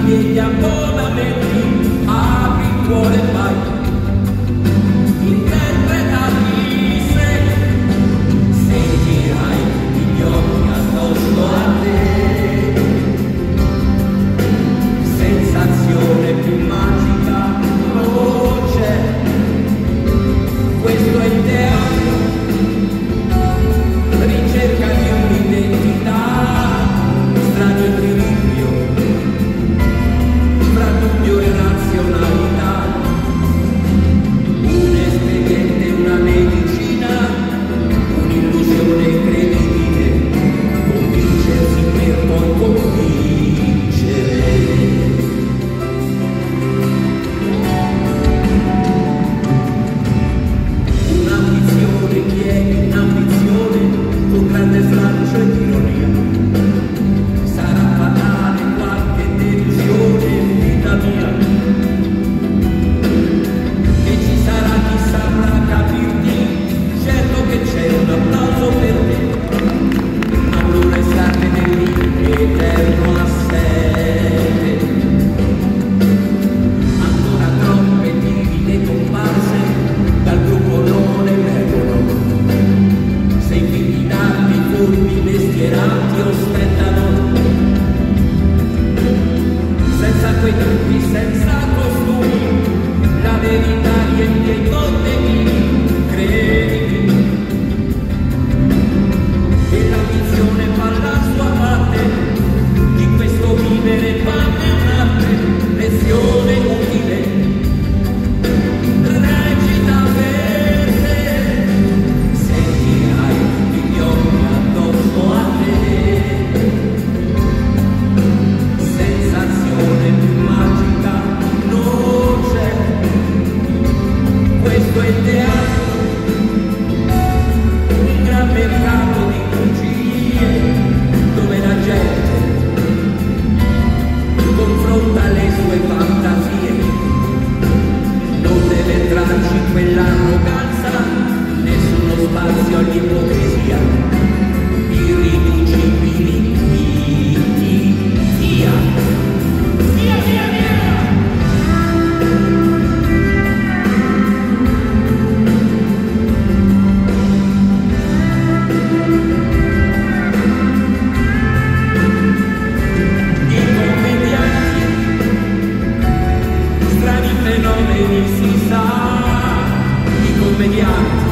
degli abbonamenti, apri il cuore e vai, interpretati sei, sentirai gli occhi addosso a te, sensazione più magica non c'è, questo è il teatro, ricerca di un'identità, strano equilibrio fra dubbio e razionalità, un espediente, una medicina, un'illusione incredibile, convincersi per poi convincere. Un'ambizione che è un'ambizione con grande slancio e ironia. Sarà fatale qualche delusione, vita mia, e ci sarà chi saprà capirti, certo che c'è un applauso per te, ma non restate nell'eterno assente. Ancora troppe timide comparse dal gruppo non emergono, se i figli d'armi furbi mestierati ostentano, senza quei trucchi, senza costumi, la verità riempie i botteghini, credimi, e l'ambizione fa la sua parte, di questo vivere fanne un'arte, lezione utile, recita per te, sentirai gli occhi addosso a te, sensazione più magica non c'è, questo è il teatro, un gran mercato di bugie, dove la gente confronta le sue fantasie, non deve entrarci quell'arroganza, nessuno spazio all'ipocrisia, irriducibili, via, via, via, via. I commedianti, strani fenomeni si sa, i commedianti